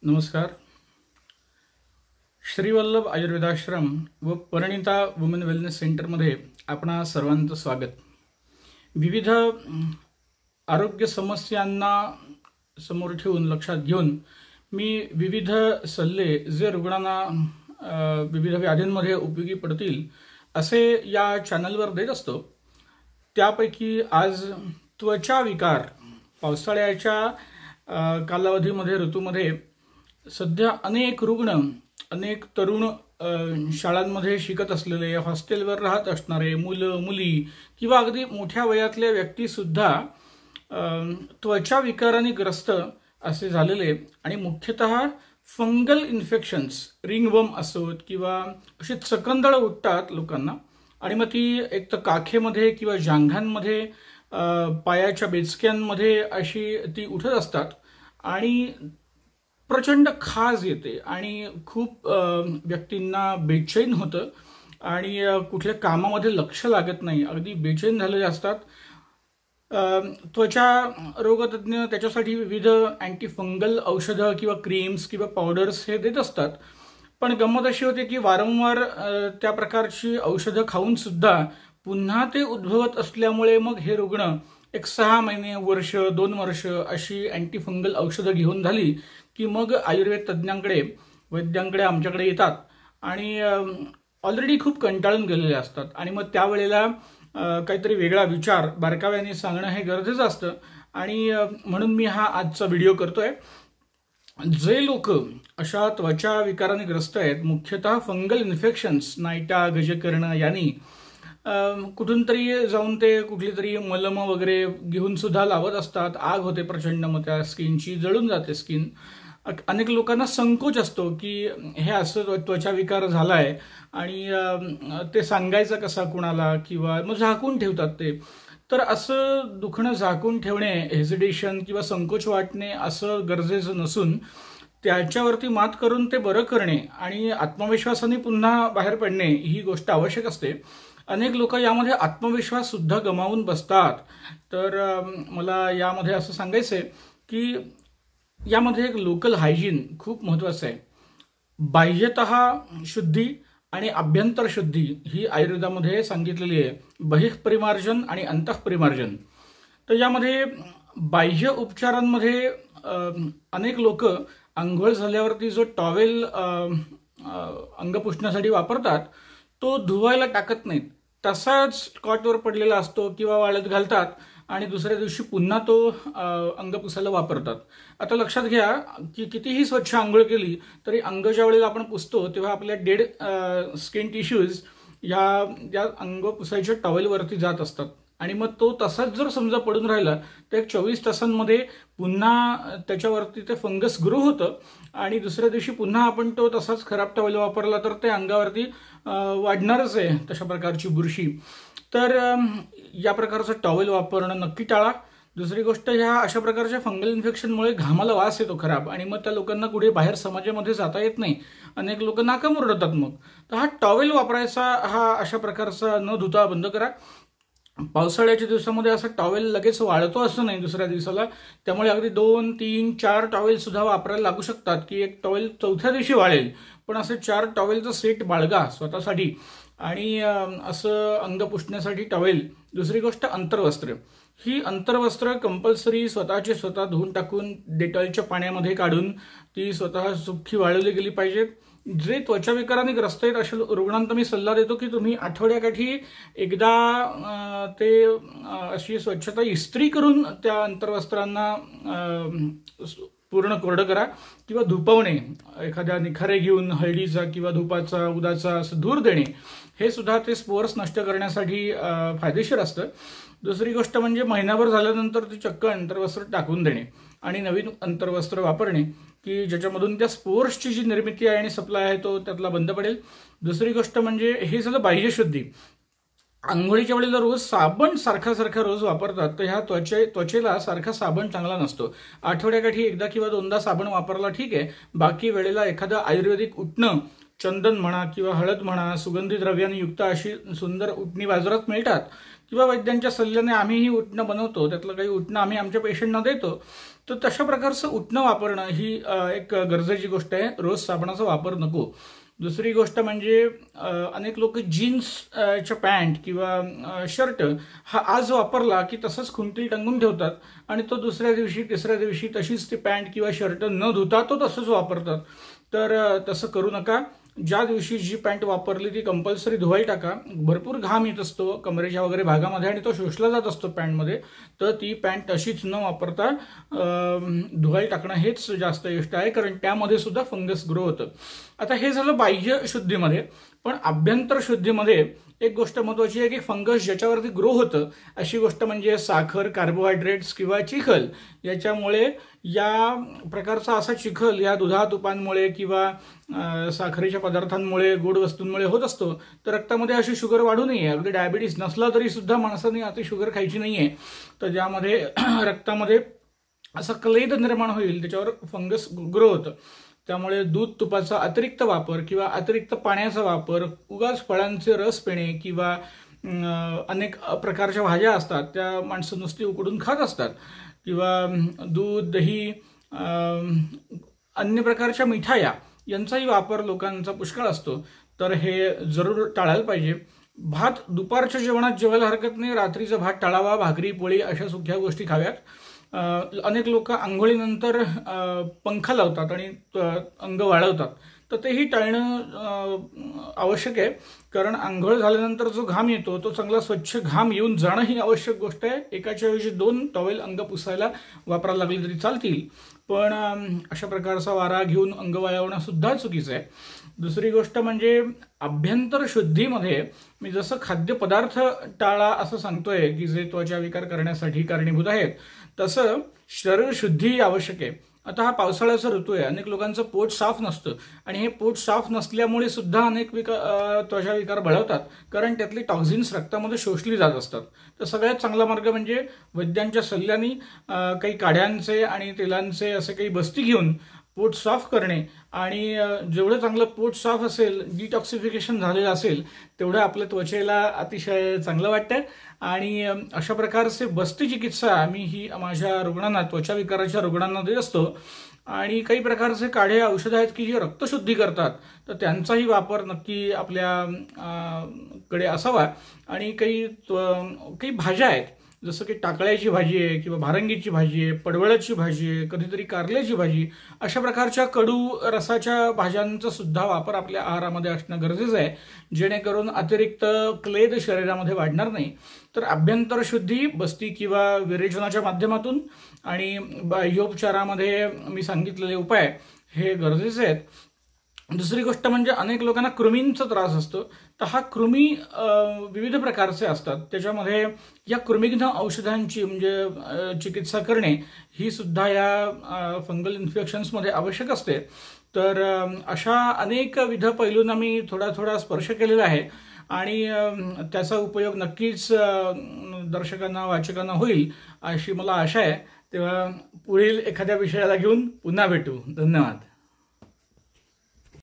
नमस्कार. श्रीवल्लभ आयुर्वेदाश्रम व Parinita women wellness सेंटरमध्ये आपणा सर्वांचं स्वागत. विविध आरोग्य समस्यांना समोर ठेवून लक्षात घेऊन मी विविध सल्ले जे रुग्णांना विविध व्याधींमध्ये उपयोगी पडतील असे या चॅनलवर देत असतो. त्यापैकी आज त्वचा विकार पावसाळ्याच्या कालावधीमध्ये ऋतूमध्ये सध्या अनेक रुग्ण, अनेक तरुण शाळांमध्ये शिकत असलेले, हॉस्टेलवर राहत असणारे मुलं मुली किंवा अगदी मोठ्या वयातले व्यक्ती सुद्धा त्वचा विकाराने ग्रस्त असे झालेले आणि मुख्यतः फंगल इन्फेक्शन्स, रिंगवर्म असोत किंवा अशी चकंदळ उठतात लोकांना आणि मग ती एक तर काखेमध्ये किंवा जांघांमध्ये, पायाच्या बेचक्यांमध्ये अशी ती उठत असतात आणि प्रचंड खाज येते आणि खूप व्यक्तींना बेचैन होतं आणि कुठल्या कामामध्ये लक्ष लागत नाही, अगदी बेचैन झालेले असतात. त्वचा रोगतज्ञ त्याच्यासाठी विविध अँटीफंगल औषधं किंवा क्रीम्स किंवा पावडर्स हे देत असतात. पण गंमत अशी होते की वारंवार त्या प्रकारची औषधं खाऊन सुद्धा पुन्हा ते उद्भवत असल्यामुळे मग हे रुग्ण एक 6 महिने, वर्ष, 2 वर्ष अशी अँटीफंगल औषधं घेऊन झाली की मग आयुर्वेद तज्ज्ञांकडे, वैद्यांकडे, आमच्याकडे येतात आणि ऑलरेडी खूप कंटाळून गेलेले असतात आणि मग त्यावेळेला काहीतरी वेगळा विचार बारकाव्याने सांगणं हे गरजेचं असतं आणि म्हणून मी हा आजचा व्हिडिओ करतोय. जे लोक अशा त्वचा विकाराने ग्रस्त आहेत, मुख्यतः फंगल इन्फेक्शन्स, नायटा, गजकर्ण यांनी कुठून तरी जाऊन ते कुठली तरी मलम वगैरे घेऊन सुद्धा लावत असतात. आग होते प्रचंड, मग त्या स्किनची जळून जाते स्किन. अनेक लोकांना संकोच असतो की हे असं त्वचा विकार झालाय आणि ते सांगायचं कसा कुणाला किंवा मग झाकून ठेवतात ते. तर असं दुखणं झाकून ठेवणे, हेजिटेशन किंवा संकोच वाटणे असं गरजेचं नसून त्याच्यावरती मात करून ते बरं करणे आणि आत्मविश्वासाने पुन्हा बाहेर पडणे ही गोष्ट आवश्यक असते. अनेक लोक यामध्ये आत्मविश्वास सुद्धा गमावून बसतात. तर मला यामध्ये असं सांगायचंय की यामध्ये एक लोकल हायजीन खूप महत्वाचं आहे. बाह्यतः शुद्धी आणि आभ्यंतर शुद्धी ही आयुर्वेदामध्ये सांगितलेली आहे. बहिःपरिमार्जन आणि अंतःपरिमार्जन. तर यामध्ये बाह्य उपचारांमध्ये अनेक लोक आंघोळ झाल्यावरती जो टॉवेल अंग पुसण्यासाठी वापरतात तो धुवायला टाकत नाहीत, तसाच कॉटवर पडलेला असतो किंवा वाळत घालतात आणि दुसऱ्या दिवशी पुन्हा तो अंग पुसायला वापरतात. आता लक्षात घ्या की कितीही स्वच्छ आंघोळ केली तरी अंग ज्या वेळेला आपण पुसतो तेव्हा आपल्या डेड स्किन टिश्यूज या अंग पुसायच्या टॉवेलवरती जात असतात आणि मग तो तसाच जर समजा पडून राहिला तर 24 तासांमध्ये पुन्हा त्याच्यावरती ते फंगस ग्रो होतं आणि दुसऱ्या दिवशी पुन्हा आपण तो तसाच खराब टॉवेल वापरला तर ते अंगावरती वाढणारच आहे तशा प्रकारची बुरशी. तर या प्रकारचं टॉवेल वापरणं नक्की टाळा. दुसरी गोष्ट, ह्या अशा प्रकारच्या फंगल इन्फेक्शनमुळे घामाला वास येतो खराब आणि मग त्या लोकांना कुठे बाहेर समाजामध्ये जाता येत नाही. अनेक लोक नाकाम ओरडतात. मग तर हा टॉवेल वापरायचा हा अशा प्रकारचा न धुता बंद करा. पावसाळ्याच्या दिवसामध्ये असं टॉवेल लगेच वाळतो असं नाही दुसऱ्या दिवसाला, त्यामुळे अगदी 2, 3, 4 टॉवेल सुद्धा वापरायला लागू शकतात की एक टॉवेल चौथ्या दिवशी वाळेल. पण असं 4 टॉवेलचं सेट बाळगा स्वतःसाठी आणि असं अंग पुसण्यासाठी टॉवेल. दुसरी गोष्ट, अंतर्वस्त्र. ही अंतर्वस्त्र कंपल्सरी स्वतःचे स्वतः धुवून टाकून डेटॉलच्या पाण्यामध्ये काढून ती स्वतः सुखी वाळवली गेली पाहिजेत. जे त्वचा विकाराने ग्रस्त आहेत अशा रुग्णांना मी सल्ला देतो की तुम्ही आठवड्याकाठी एकदा ते अशी स्वच्छता इस्त्री करून त्या अंतर्वस्त्रांना पूर्ण कोरडं करा किंवा धुपवणे, एखाद्या निखारे घेऊन हळदीचा किंवा धुपाचा, उदाचा असं धूर देणे हे सुद्धा ते स्पोर्स नष्ट करण्यासाठी फायदेशीर असतं. दुसरी गोष्ट म्हणजे महिनाभर झाल्यानंतर ते चक्क अंतर्वस्त्र टाकून देणे आणि नवीन अंतर्वस्त्र वापरणे की ज्याच्यामधून त्या स्पोर्सची जी निर्मिती आहे आणि सप्लाय आहे तो त्यातला बंद पडेल. दुसरी गोष्ट म्हणजे हे झालं बाह्यशुद्धी. आंघोळीच्या वेळेला रोज साबण सारखा रोज वापरतात तर ह्या त्वचेला सारखा साबण चांगला नसतो. आठवड्याकाठी एकदा किंवा 2दा साबण वापरला ठीक आहे. बाकी वेळेला एखादं आयुर्वेदिक उटणं, चंदन म्हणा किंवा हळद म्हणा, सुगंधी द्रव्यांनी युक्त अशी सुंदर उटणी बाजारात मिळतात किंवा वैद्यांच्या सल्ल्याने आम्ही ही उटणं बनवतो. त्यातलं काही उटणं आम्ही आमच्या पेशंटना देतो. तर तशा प्रकारचं उटणं वापरणं ही एक गरजेची गोष्ट आहे. रोज साबणाचा वापर नको. दुसरी गोष्ट म्हणजे अनेक लोक जीन्सच्या पॅन्ट किंवा शर्ट हा आज वापरला की तसंच खुंटी टंगून ठेवतात आणि तो दुसऱ्या दिवशी तिसऱ्या दिवशी तशीच ती पॅन्ट किंवा शर्ट न धुता तो तसंच वापरतात. तर तसं करू नका. ज्या दिवशी जी पॅन्ट वापरली ती कंपल्सरी धुवायला टाका. भरपूर घाम येत असतो कमरेच्या वगैरे भागामध्ये आणि तो शोषला जात असतो पॅन्टमध्ये. तर ती पॅन्ट तशीच न वापरता धुवायला टाकणं हेच जास्त इष्ट आहे, कारण त्यामध्ये सुद्धा फंगस ग्रो होतं. आता हे झालं बाह्य शुद्धीमध्ये. पण आभ्यंतर शुद्धीमध्ये एक गोष्ट महत्त्वाची आहे की फंगस ज्याच्यावरती ग्रो होतं अशी गोष्ट म्हणजे साखर, कार्बोहायड्रेट्स किंवा चिखल. याच्यामुळे या प्रकारचा असा चिखल या दुधा तुपांमुळे किंवा साखरेच्या पदार्थांमुळे, गोड वस्तूंमुळे होत असतो. तर रक्तामध्ये अशी शुगर वाढू नये. अगदी डायबिटीस नसला तरी सुद्धा माणसाने अति शुगर खायची नाहीये. तर ज्यामध्ये रक्तामध्ये असा क्लेद निर्माण होईल त्याच्यावर फंगस ग्रो होतं. त्यामुळे दूध तुपाचा अतिरिक्त वापर किंवा अतिरिक्त पाण्याचा वापर, उगाच फळांचे रस पिणे किंवा अनेक प्रकारच्या भाज्या असतात त्या माणसं नुसती उकडून खात असतात, किंवा दूध, दही, अन्य प्रकारच्या मिठाया यांचाही वापर लोकांचा पुष्कळ असतो. तर हे जरूर टाळायला पाहिजे. भात दुपारच्या जेवणात जेवायला हरकत नाही. रात्रीचा भात टाळावा. भाकरी, पोळी अशा सुक्या गोष्टी खाव्यात. अनेक लोक आंघोळीनंतर पंखा लावतात आणि अंग वाळवतात. तर तेही टाळणं आवश्यक आहे, कारण आंघोळ झाल्यानंतर जो घाम येतो तो चांगला स्वच्छ घाम येऊन जाणं ही आवश्यक गोष्ट आहे. एकाच्या ऐवजी 2 टॉवेल अंग पुसायला वापरायला लागली तरी चालतील, पण अशा प्रकारचा वारा घेऊन अंग वाळवणं सुद्धा चुकीचं आहे. दुसरी गोष्ट म्हणजे आभ्यंतर शुद्धीमध्ये मी जसं खाद्यपदार्थ टाळा असं सांगतोय की जे त्वचा विकार करण्यासाठी कारणीभूत आहेत, तसं शरीर शुद्धी आवश्यक आहे. आता हा पावसाळ्याचा ऋतू आहे. अनेक लोकांचं पोट साफ नसतं आणि हे पोट साफ नसल्यामुळे सुद्धा अनेक त्वचा विकार बळवतात, कारण त्यातली टॉक्झिन्स रक्तामध्ये शोषली जात असतात. तर सगळ्यात चांगला मार्ग म्हणजे वैद्यांच्या सल्ल्याने काही काढ्यांचे आणि तेलांचे असे काही बस्ती घेऊन पोट साफ करणे. आणि जेवढं चांगलं पोट साफ असेल, डिटॉक्सिफिकेशन झालेलं असेल, तेवढं आपल्या त्वचेला अतिशय चांगलं वाटतं. आणि अशा प्रकारचे बस्ती चिकित्सा आम्ही ही माझ्या रुग्णांना, त्वचा विकाराच्या रुग्णांना देत असतो. आणि काही प्रकारचे काढे औषधं आहेत की जे रक्तशुद्धी करतात, तर त्यांचाही वापर नक्की आपल्या कडे असावा. आणि काही भाज्या आहेत, जसं की टाकळ्याची भाजी आहे किंवा भारंगीची भाजी आहे, पडवळाची भाजी आहे, कधीतरी कारल्याची भाजी, अशा प्रकारच्या कडू रसाच्या भाज्यांचा सुद्धा वापर आपल्या आहारामध्ये असणं गरजेचं आहे, जेणेकरून अतिरिक्त क्लेद शरीरामध्ये वाढणार नाही. तर आभ्यंतर शुद्धी बस्ती किंवा विरेचनाच्या माध्यमातून आणि बाह्योपचारामध्ये मी सांगितलेले उपाय हे गरजेचे आहेत. दुसरी गोष्ट म्हणजे अनेक लोकांना कृमींचा त्रास असतो. तर हा कृमी विविध प्रकारचे असतात. त्याच्यामध्ये या कृमिघ्न औषधांची म्हणजे चिकित्सा करणे ही सुद्धा या फंगल इन्फेक्शन्समध्ये आवश्यक असते. तर अशा अनेकविध पैलूंना मी थोडा स्पर्श केलेला आहे आणि त्याचा उपयोग नक्कीच दर्शकांना, वाचकांना होईल अशी मला आशा आहे. तेव्हा पुढील एखाद्या विषयाला घेऊन पुन्हा भेटू. धन्यवाद.